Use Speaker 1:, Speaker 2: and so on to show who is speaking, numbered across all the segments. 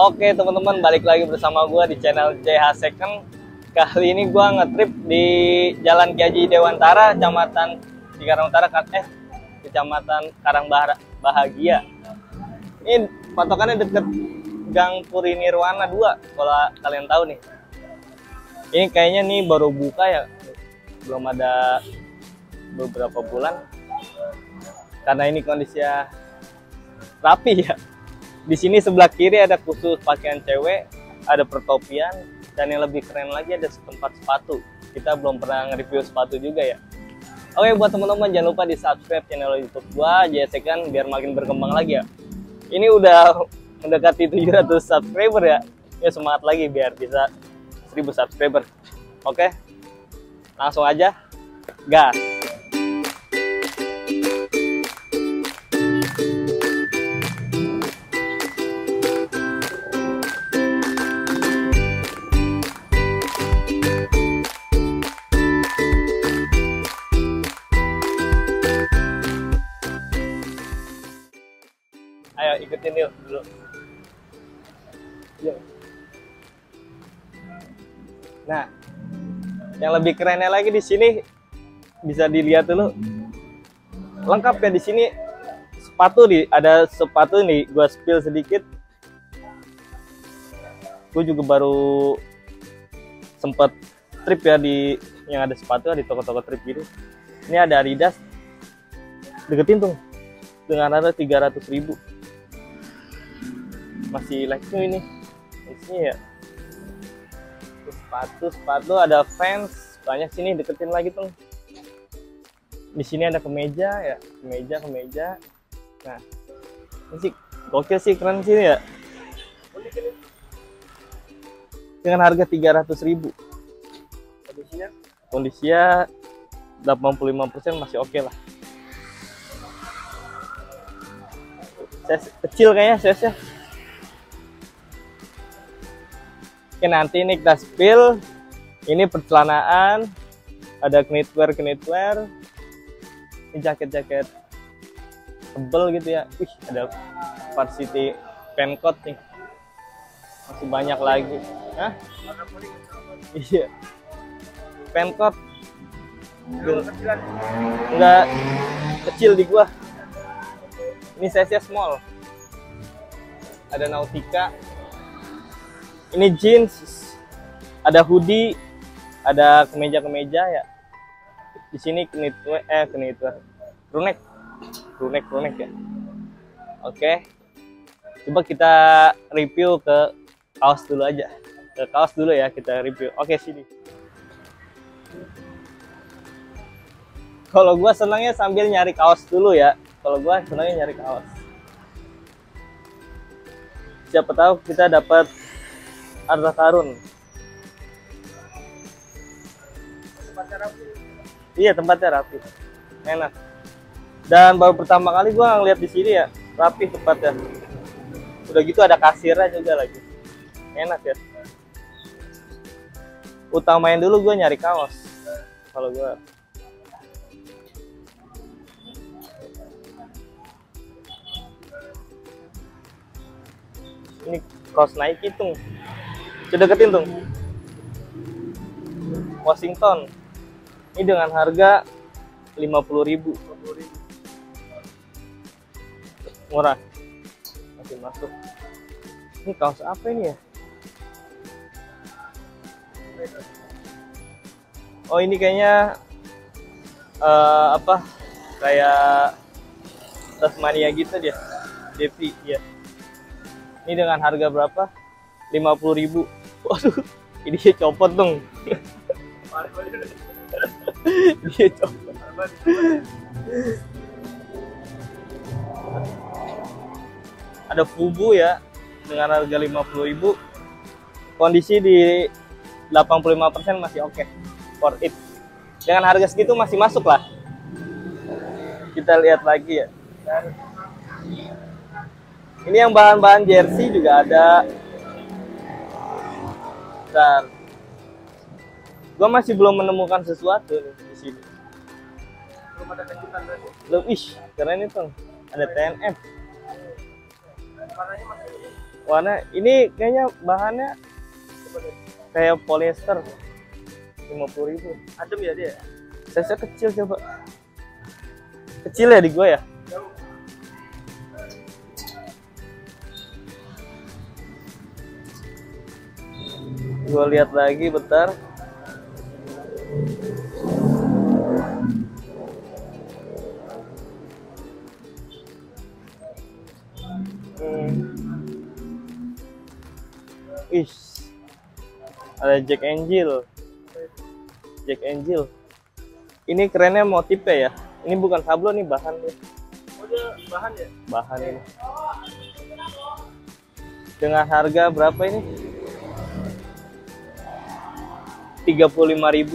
Speaker 1: Oke teman-teman, balik lagi bersama gue di channel JH Second. Kali ini gue ngetrip di Jalan Ki Haji Dewantara, Kecamatan Cikarang Utara, Kecamatan Karangbahagia. Ini patokannya deket Gang Puri Nirwana 2, kalau kalian tahu nih. Ini kayaknya nih baru buka ya, belum ada beberapa bulan. Karena ini kondisinya rapi ya. Di sini sebelah kiri ada khusus pakaian cewek, ada pertopian, dan yang lebih keren lagi ada tempat sepatu. Kita belum pernah nge-review sepatu juga ya. Oke, buat teman-teman jangan lupa di subscribe channel YouTube gua JH Second biar makin berkembang lagi ya. Ini udah mendekati 700 subscriber ya. Ya semangat lagi biar bisa 1000 subscriber. Oke, langsung aja gas. Ayo ikutin yuk dulu. Yuk. Nah, yang lebih kerennya lagi di sini bisa dilihat dulu. Lengkap ya di sini sepatu ada sepatu nih, gua spill sedikit. Gue juga baru sempet trip ya di yang ada sepatu di toko-toko trip gitu. Ini ada Adidas. Deketin tuh. Dengan harga 300.000. Masih like ini ya. Sepatu ada fans banyak sini, deketin lagi tuh. Di sini ada kemeja ya, kemeja. Nah, ini sih gokil sih, keren sih ya. Dengan harga 300.000. Kondisinya 85% masih oke lah. Size kecil kayaknya size-nya. Oke, nanti ini kita spill. Ini percelanaan, ada knitwear. Ini jaket tebel gitu ya. Wih, ada varsity pencoat nih. Masih banyak lagi. Hah? Iya. Pencoat. Enggak kecil di gua. Ini size-nya small. Ada Nautica. Ini jeans, ada hoodie, ada kemeja ya. Di sini knitwear, runek ya. Oke, coba kita review ke kaos dulu aja. Ke kaos dulu ya kita review. Oke, sini. Kalau gua senangnya sambil nyari kaos dulu ya. Kalau gua senangnya nyari kaos. Siapa tahu kita dapat harta karun. Tempatnya rapi. Iya, tempatnya rapi. Enak. Dan baru pertama kali gua ngeliat di sini ya, rapi tempatnya. Udah gitu ada kasirnya juga lagi. Enak ya. Utamain dulu gua nyari kaos. Kalau gua ini kaos Nike tuh. Coba deketin tuh. Washington. Ini dengan harga 50.000. Murah. Masih masuk. Ini kaos apa ini ya? Oh, ini kayaknya apa? Kayak Tasmania gitu dia. Devi ya. Ini dengan harga berapa? 50.000. Waduh, ini dia copot dong. Dia copot. Ada Fubu ya, dengan harga 50.000. Kondisi di 85% masih oke. For it. Dengan harga segitu masih masuk lah. Kita lihat lagi ya. Ini yang bahan-bahan jersey juga ada. Dan gua masih belum menemukan sesuatu nih di sini. Belum ada kejutan berarti. Belum, keren itu. Ada TNF. Warnanya masih Warna ini kayaknya bahannya kayak polyester, 50.000.
Speaker 2: Adem ya dia?
Speaker 1: Size kecil, coba kecil ya di gua ya. Gua lihat lagi bentar. Ih, ada Jack Angel. Jack Angel. Ini kerennya motifnya ya. Ini bukan sablon nih, bahan nih.
Speaker 2: Oh dia bahan ya?
Speaker 1: Bahan ini. Dengan harga berapa ini? 35.000.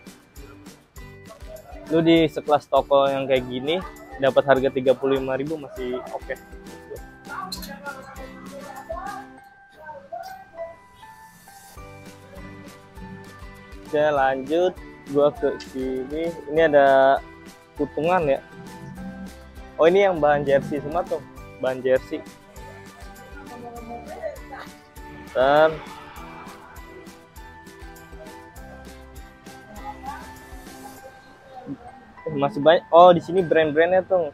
Speaker 1: Lu di sekelas toko yang kayak gini dapat harga 35.000 masih oke. Oke, lanjut gua ke sini. Ini ada kutungan ya. Oh, ini yang bahan jersey semua tuh, bahan jersey. Dan masih banyak. Oh, di sini brand-brandnya tuh.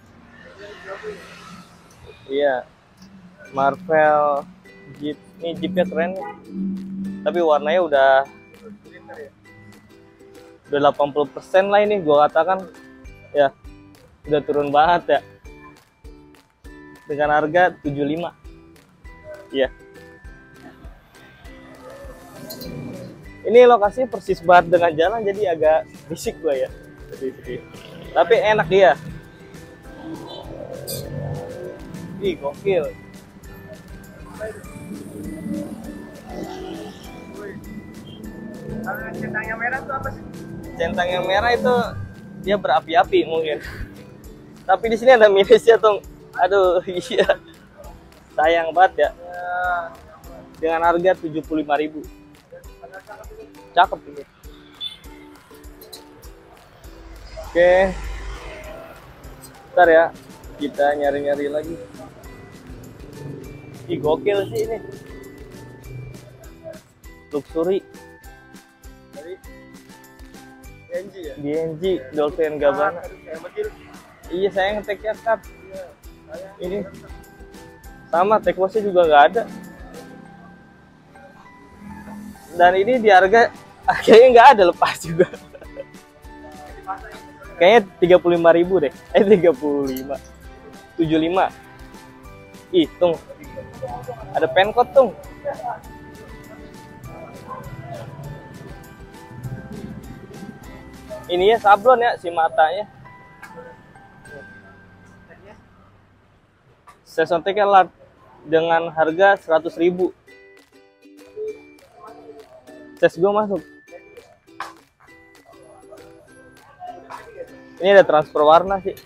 Speaker 1: Iya, Marvel, Jeep. Ini Jeepnya keren nih. Tapi warnanya udah 80% lah ini, gua katakan ya. Udah turun banget ya. Dengan harga 75. Iya. Ini lokasinya persis banget dengan jalan, jadi agak bisik gua ya. Tapi enak dia. Ih, gokil.
Speaker 2: Kalau centang yang merah itu apa sih?
Speaker 1: Centang yang merah itu dia berapi-api mungkin. Tapi di sini ada minusnya tuh. Aduh, iya. Sayang banget ya. Dengan harga 75.000. Cakep ini. Oke. Bentar ya. Kita nyari-nyari lagi. Ih, gokil sih ini. Luxury.
Speaker 2: Dari DNG ya?
Speaker 1: DNG, Dolce & Gabbana. Iya, saya ngeteknya cut. Ini sama, take wash-nya juga nggak ada. Dan ini di harga kayaknya nggak ada, lepas juga. Kayaknya 35.000 deh. 35. 75. Ih, tung. Ada pencode tung. Ini ya sablon ya si matanya. Sesonteknya large dengan harga 100.000. Ses gue masuk. Ini ada transfer warna sih.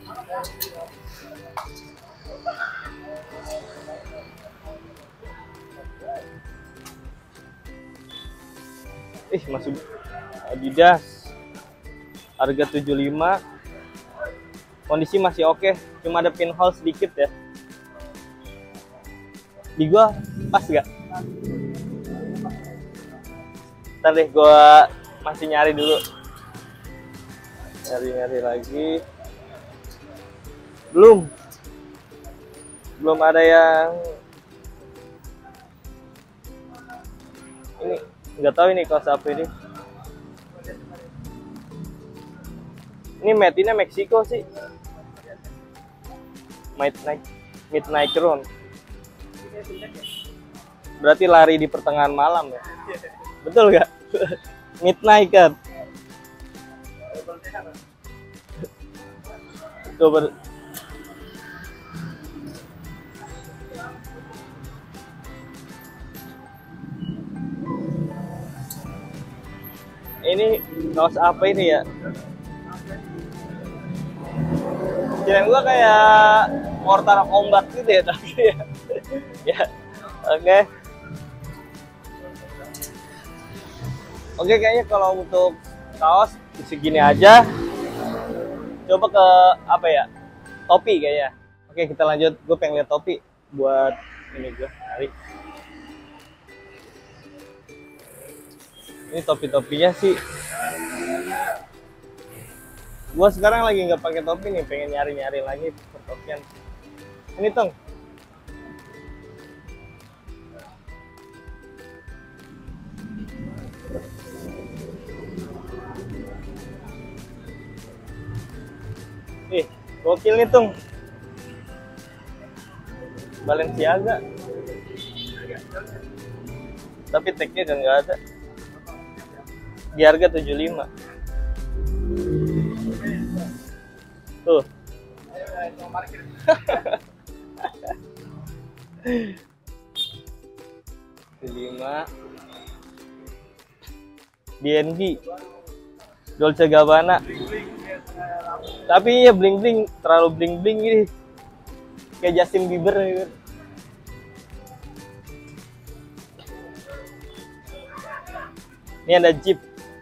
Speaker 1: Ih, masuk Adidas. Harga 75. Kondisi masih oke, cuma ada pinhole sedikit ya. Di gua pas gak? Ntar deh, gua masih nyari dulu. Nyari lagi. Belum ada yang ini. Nggak tahu ini kaos apa ini. Ini made-nya Meksiko sih. Midnight Run. Berarti lari di pertengahan malam ya. Betul nggak? Midnight kan. Coba. Ini kaos apa ini ya? Kirain gua kayak Mortal Kombat gitu ya tapi ya. Ya. Oke. Oke, kayaknya kalau untuk kaos segini aja. Coba ke apa ya? Topi kayaknya. Oke, kita lanjut. Gue pengen lihat topi buat ini gua cari. Ini topi-topinya sih. Gua sekarang lagi nggak pakai topi nih, pengen nyari-nyari lagi pertopian. Ini Tong. Gokil nih Tung. Balenciaga. Tapi tagnya udah nggak ada. Di harga 75. Tuh. 75. DNG. Dolce Gabbana. Tapi ya bling bling, terlalu bling bling gini, kayak Justin Bieber gitu. Ini ada Jeep.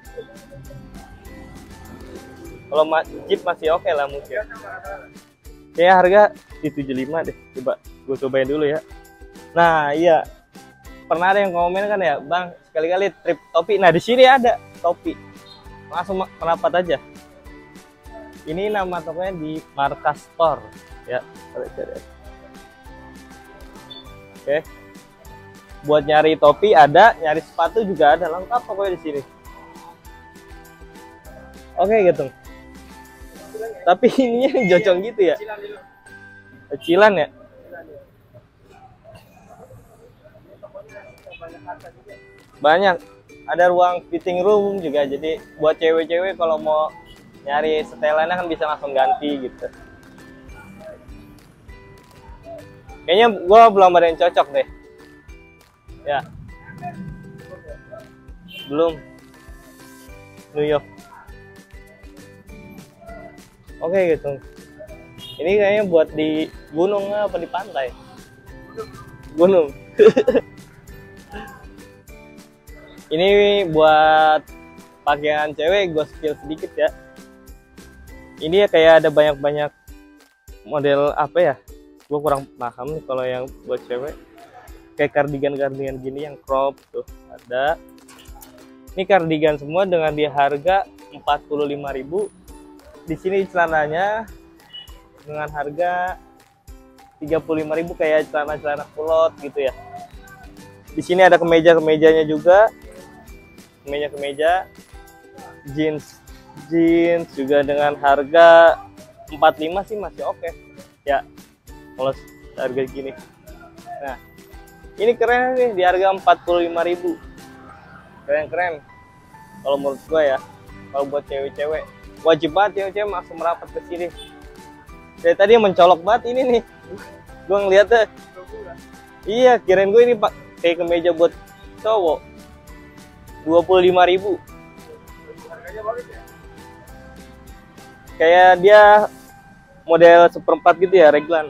Speaker 1: Kalau Jeep masih oke lah mungkin. Kayaknya harga di 75 deh. Coba gue cobain dulu ya. Nah iya, pernah ada yang komen kan ya, Bang sekali-kali trip topi. Nah di sini ada topi, langsung merapat aja. Ini nama tokonya di Markas Store ya. Oke. Buat nyari topi ada, nyari sepatu juga ada, lengkap pokoknya di sini. Oke gitu. Tapi ininya jocong gitu ya. Kecilan ya. Banyak. Ada ruang fitting room juga, jadi buat cewek-cewek kalau mau nyari setelannya kan bisa langsung ganti gitu. Kayaknya gua belum ada yang cocok deh. Ya. Belum. New York. Oke gitu. Ini kayaknya buat di gunung apa di pantai? Gunung. Ini buat pakaian cewek, gue spill sedikit ya. Ini ya kayak ada banyak-banyak model apa ya? Gue kurang paham nih kalau yang buat cewek. Kayak kardigan-kardigan gini yang crop tuh ada. Ini kardigan semua dengan di harga 45.000. Di sini celananya dengan harga 35.000 kayak celana-celana kulot gitu ya. Di sini ada kemeja-kemejanya juga. Kemeja-kemeja jeans juga dengan harga 45 sih masih oke. Ya. Kalau harga gini. Nah, ini keren nih di harga 45.000. Keren-keren. Kalau menurut gua ya. Kalau buat cewek-cewek, wajib banget cewek-cewek langsung merapat ke sini. Dari tadi mencolok banget ini nih. Gua ngeliatnya. Iya, kirain gue ini Pak kayak kemeja buat cowok. 25.000.
Speaker 2: Harganya bagus ya?
Speaker 1: Kayak dia model 1/4 gitu ya, reglan.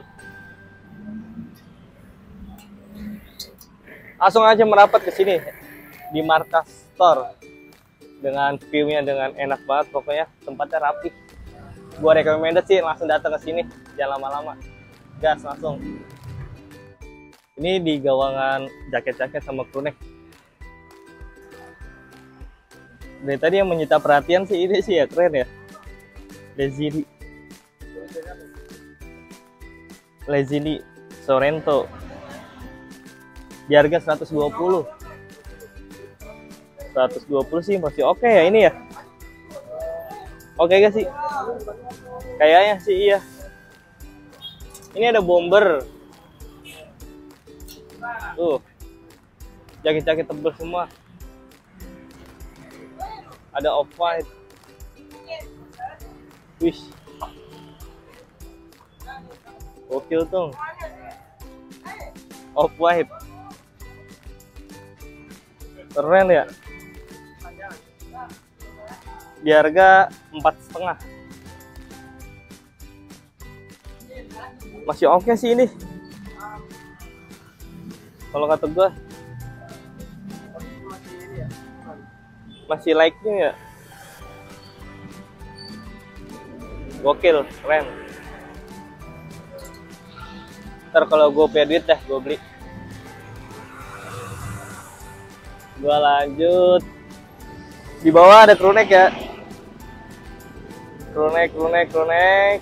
Speaker 1: Langsung aja merapat ke sini di Markas Store. Dengan view-nya dengan enak banget pokoknya, tempatnya rapi. Gua recommended sih langsung datang ke sini, jangan lama-lama. Gas langsung. Ini di gawangan jaket-jaket sama crewneck. Dari tadi yang menyita perhatian sih ini sih ya, keren ya. Lezini Sorrento. Di harga 120. 120 sih masih oke ya ini ya. Oke gak sih? Kayaknya sih iya. Ini ada bomber. Tuh. Jaket-jaket tebal semua. Ada off-white. Wish. Gokil tuh. Off-white. Keren ya. Di harga 4,5. Masih oke sih ini. Kalau kata gue masih like-nya ya. Gokil, keren. Ntar kalau gue punya duit dah gue beli. Gua lanjut. Di bawah ada crewneck ya. Crewneck.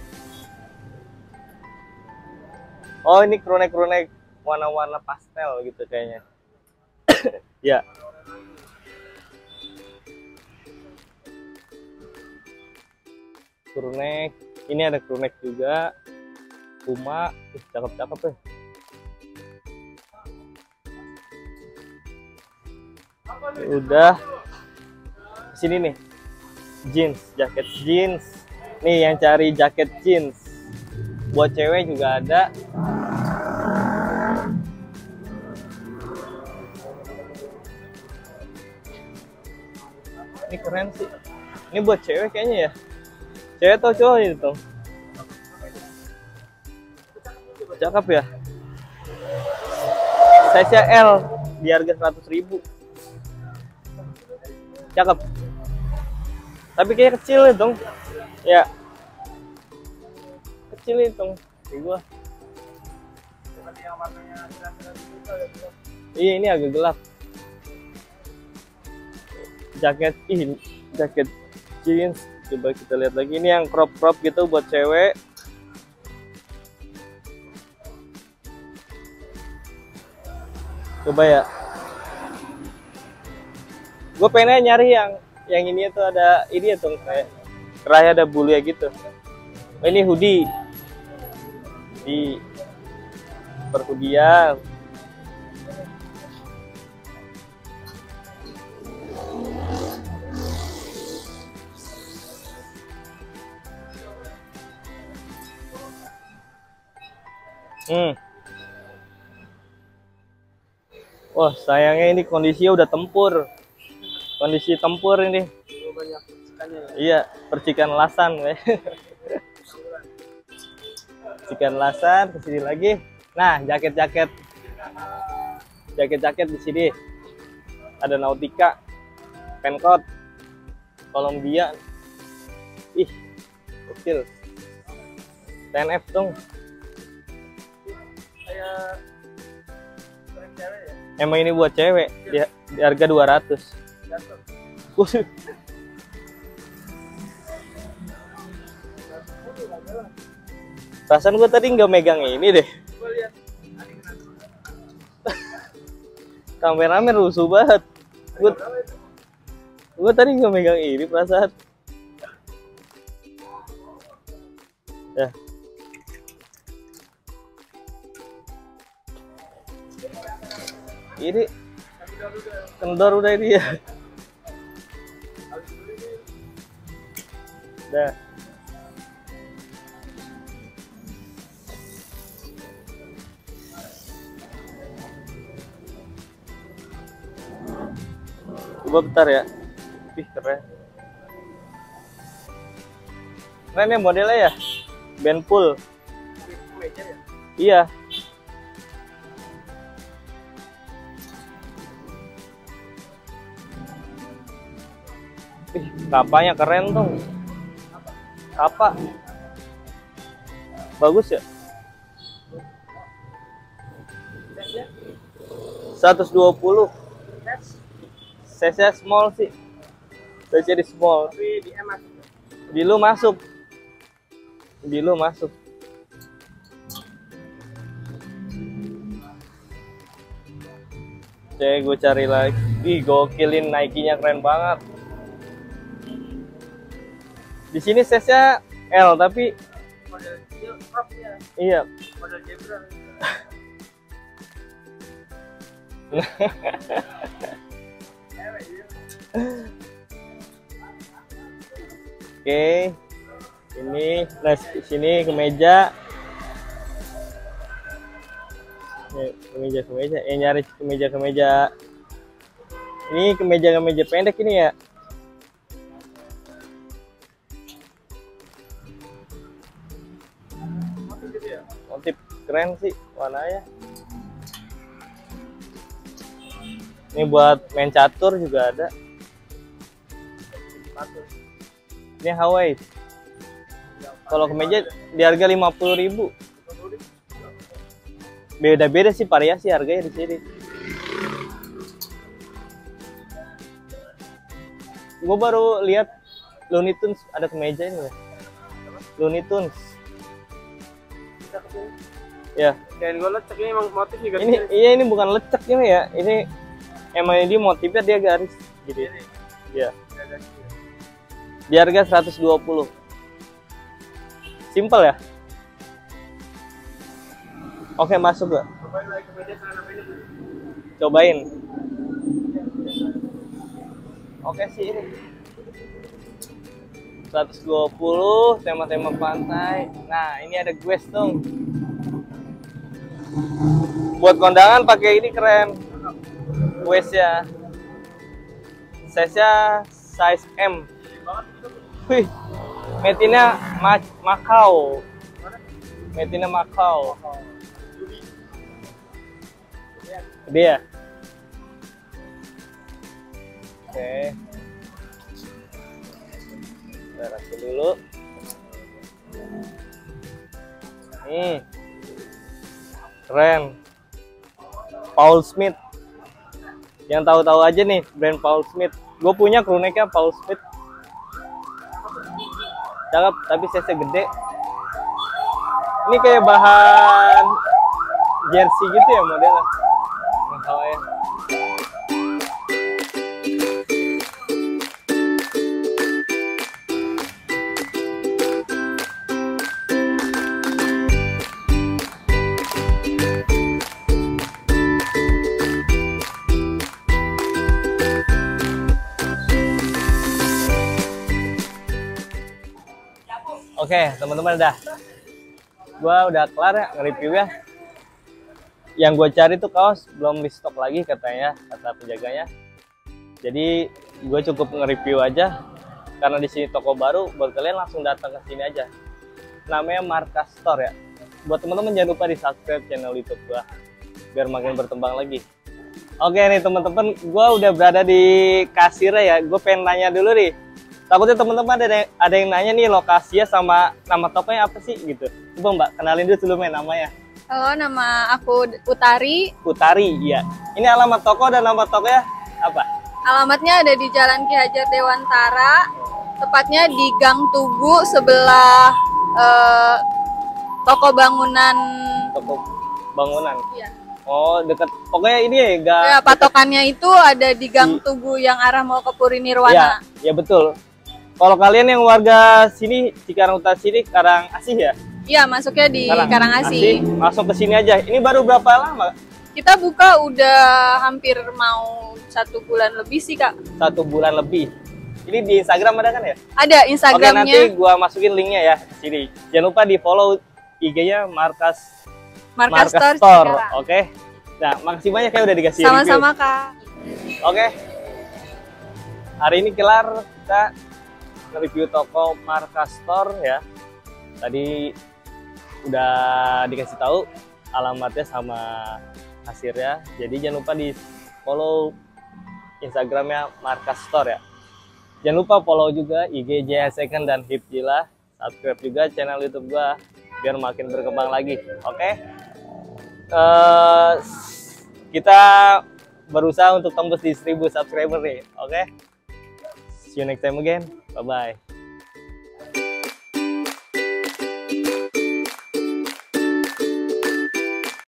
Speaker 1: Oh, ini crewneck warna-warna pastel gitu kayaknya. Ya. Crewneck. Ini ada crewneck juga. Puma, cakep-cakep ya. Udah. Sini nih. Jeans, jaket jeans. Nih yang cari jaket jeans. Buat cewek juga ada. Ini keren sih. Ini buat cewek kayaknya ya. Cewek atau cowok itu? Cakep ya. Size L di harga 100.000. Cakep. Tapi kayak kecil itu. Ya. Kecil itu di gua. Iya, ini agak gelap. Jaket jeans. Coba kita lihat lagi. Ini yang crop gitu buat cewek. Coba ya. Gue pengen nyari yang ini tuh ada ini ya tuh kayak kerahnya ada bulu ya gitu. Oh, ini hoodie di perhoodian. Wah, sayangnya ini kondisinya udah tempur. Kondisi tempur ini.
Speaker 2: Banyak percikannya ya.
Speaker 1: Iya, percikan lasan. Percikan lasan, ke sini lagi. Nah, jaket di sini. Ada Nautica, Pencott, Columbia. Ih, kecil. 10F dong.
Speaker 2: Kayak cewek ya.
Speaker 1: Emang ini buat cewek, di harga 200.
Speaker 2: Jatuh.
Speaker 1: Perasaan gue tadi nggak megang ini deh.
Speaker 2: Gua lihat.
Speaker 1: Kameramen rusuh banget. Gue tadi nggak megang ini perasaan. Ya. Ini kendor udah ini ya. Udah. Coba bentar ya. Ih, keren. Keren ya modelnya ya. Benpool.
Speaker 2: Meja ya.
Speaker 1: Iya. Ih, kapanya keren tuh. Kapa. Bagus ya. 120. Size small sih. Saya jadi small.
Speaker 2: Tapi di M masuk.
Speaker 1: Di lu masuk. Oke, gue cari lagi. Ih, gokilin, Nike-nya keren banget. Di sini size-nya L tapi
Speaker 2: Model crop ya.
Speaker 1: iya.
Speaker 2: Model zebra.
Speaker 1: Oke. Ini nah sini kemeja. Nih, kemeja. Nyari kemeja. Ini kemeja pendek ini ya. Motif keren sih warnanya. Ini buat main catur juga ada. Ini Hawaii. Kalau kemeja di harga 50.000. Beda-beda sih variasi harganya di sini. Gue baru lihat Looney Tunes ada kemeja ini. Looney Tunes.
Speaker 2: Cakep ini.
Speaker 1: Ya.
Speaker 2: Dan gue lecek ini emang motifnya garis.
Speaker 1: Ini iya ini bukan lecek ini ya. Ini emang dia motifnya dia garis gitu ya. Iya. Di harga 120. Simple ya. Oke, masuk gak?
Speaker 2: Cobain lagi kemeja celana pendek.
Speaker 1: Cobain. Oke sih ini 120 tema-tema pantai. Nah ini ada guest dong. Buat kondangan pakai ini keren. Guest ya. Size-nya size M. Wih, metinnya Macau. Metinnya Macau. Gede ya? Oke. Kita rasain dulu. Keren. Paul Smith. Yang tahu-tahu aja nih brand Paul Smith. Gue punya crew neck-nya Paul Smith. Cakep, tapi size gede. Ini kayak bahan jersey gitu ya modelnya. Nggak tahu ya. Oke, teman-teman gua udah kelar ya nge-review ya. Yang gue cari tuh kaos belum di stok lagi katanya, kata penjaganya. Jadi gue cukup nge-review aja karena di sini toko baru, buat kalian langsung datang ke sini aja. Namanya Markas Store ya. Buat teman-teman jangan lupa di subscribe channel YouTube gua biar makin berkembang lagi. Oke nih teman-teman, gue udah berada di kasirnya ya. Gue pengen nanya dulu nih. Takutnya teman-teman ada yang nanya nih lokasinya sama nama tokonya apa sih gitu. Coba Mbak kenalin dulu sebelumnya namanya.
Speaker 3: Halo, nama aku Utari.
Speaker 1: Utari, iya. Ini alamat toko dan nama tokonya apa?
Speaker 3: Alamatnya ada di Jalan Ki Hajar Dewantara, tepatnya di Gang Tugu sebelah toko bangunan.
Speaker 1: Toko bangunan.
Speaker 3: Iya.
Speaker 1: Oh, dekat. Pokoknya ini ya, enggak.
Speaker 3: Ya, patokannya itu ada di Gang Tugu yang arah mau ke Puri Nirwana.
Speaker 1: Ya betul. Kalau kalian yang warga sini Cikarang Utara sini Karang Asih ya?
Speaker 3: Iya, masuknya di Karangasih.
Speaker 1: Langsung ke sini aja. Ini baru berapa lama?
Speaker 3: Kita buka udah hampir mau 1 bulan lebih sih, Kak.
Speaker 1: 1 bulan lebih. Ini di Instagram ada kan ya?
Speaker 3: Ada Instagramnya.
Speaker 1: Oke, nanti gua masukin linknya ya di sini. Jangan lupa di follow IG-nya Markas Store. Oke. Nah, makasih banyak ya udah dikasih review.
Speaker 3: Sama-sama, Kak.
Speaker 1: Oke. Hari ini kelar kita nge-review toko Markas Store ya. Tadi udah dikasih tahu alamatnya sama kasirnya. Jadi jangan lupa di follow Instagramnya Markas Store ya. Jangan lupa follow juga IG JH Second dan Hipjila. Subscribe juga channel YouTube gua biar makin berkembang lagi. Oke. Kita berusaha untuk tembus di 1000 subscriber nih. Oke. See you next time again. Bye bye.